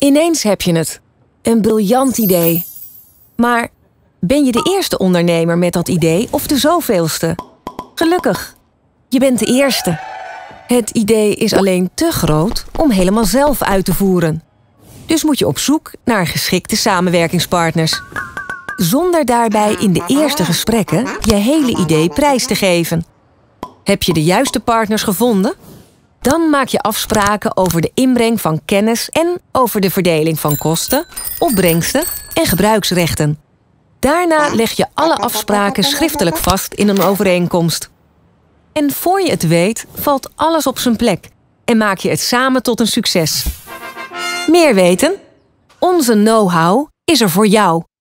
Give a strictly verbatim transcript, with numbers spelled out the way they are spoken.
Ineens heb je het. Een briljant idee. Maar ben je de eerste ondernemer met dat idee of de zoveelste? Gelukkig, je bent de eerste. Het idee is alleen te groot om helemaal zelf uit te voeren. Dus moet je op zoek naar geschikte samenwerkingspartners. Zonder daarbij in de eerste gesprekken je hele idee prijs te geven. Heb je de juiste partners gevonden? Dan maak je afspraken over de inbreng van kennis en over de verdeling van kosten, opbrengsten en gebruiksrechten. Daarna leg je alle afspraken schriftelijk vast in een overeenkomst. En voor je het weet, valt alles op zijn plek en maak je het samen tot een succes. Meer weten? Onze know-how is er voor jou.